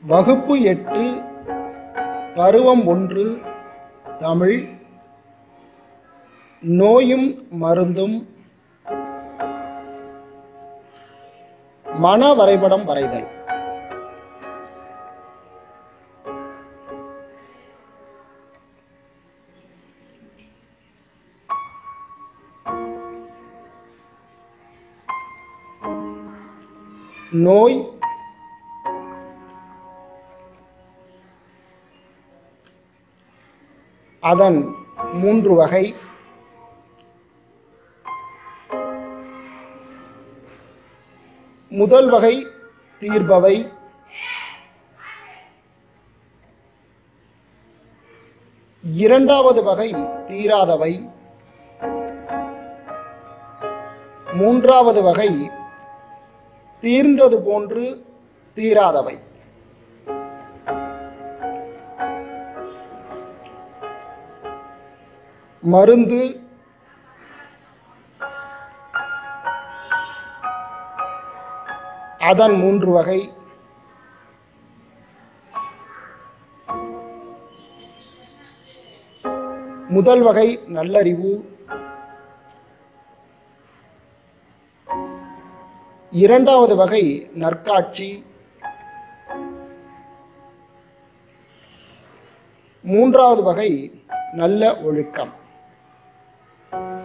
வகுப்பு 8 பருவம் 1 தமிழ் நோயும் மருந்தும் மன வரைபடம் வரைதல். நோய் அதன் 3 வகை. முதல் வகை தீர்ப்பவை, இரண்டாவது வகை தீராதவை, மூன்றாவது வகை தீர்ந்தது போன்று தீராதவை. மருந்து அதன் 3 வகை. முதல் வகை நல்லறிவு, இரண்டாவது வகை நற்காட்சி, மூன்றாவது வகை நல்ல ஒழுக்கம்.